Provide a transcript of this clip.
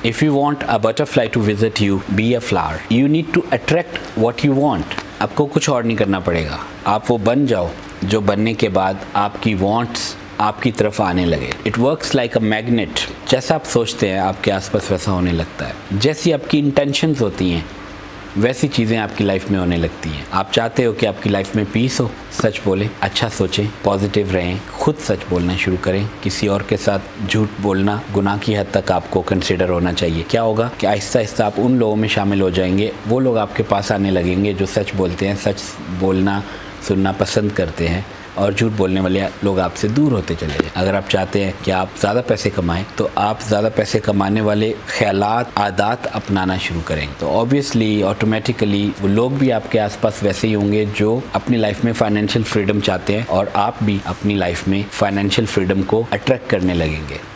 If you want a butterfly to visit you, be a flower. You need to attract what you want. आपको कुछ और नहीं करना पड़ेगा, आप वो बन जाओ जो बनने के बाद आपकी wants आपकी तरफ आने लगे। It works like a magnet. जैसा आप सोचते हैं आपके आसपास वैसा होने लगता है। जैसी आपकी इंटेंशंस होती हैं वैसी चीज़ें आपकी लाइफ में होने लगती हैं। आप चाहते हो कि आपकी लाइफ में पीस हो, सच बोलें, अच्छा सोचें, पॉजिटिव रहें, खुद सच बोलना शुरू करें। किसी और के साथ झूठ बोलना गुनाह की हद तक आपको कंसिडर होना चाहिए। क्या होगा कि आहिस्ता आहिस्ता आप उन लोगों में शामिल हो जाएंगे, वो लोग आपके पास आने लगेंगे जो सच बोलते हैं, सच बोलना सुनना पसंद करते हैं, और झूठ बोलने वाले लोग आपसे दूर होते चले जाएं। अगर आप चाहते हैं कि आप ज़्यादा पैसे कमाएं तो आप ज़्यादा पैसे कमाने वाले ख्यालात, आदात अपनाना शुरू करें। तो ऑब्वियसली ऑटोमेटिकली वो लोग भी आपके आसपास वैसे ही होंगे जो अपनी लाइफ में फाइनेंशियल फ्रीडम चाहते हैं, और आप भी अपनी लाइफ में फाइनेंशियल फ्रीडम को अट्रैक्ट करने लगेंगे।